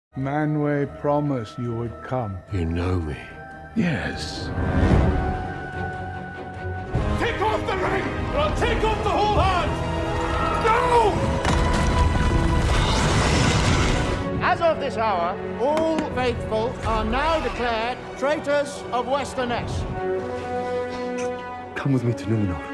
Manway promised you would come. You know me. Yes. Take off the ring, or I'll take off the whole hand! No! As of this hour, all faithful are now declared traitors of Westerness. Come with me to Numenor.